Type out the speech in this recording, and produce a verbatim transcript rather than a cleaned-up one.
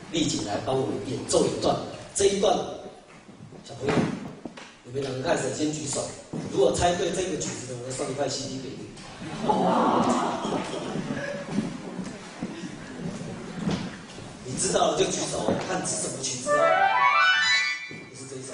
丽景来帮我们演奏一段。这一段，小朋友，有没有人开始先举手？如果猜对这个曲子的，我送一块 C D 给你。你知道了就举手，看是什么曲子哦。不是这一首。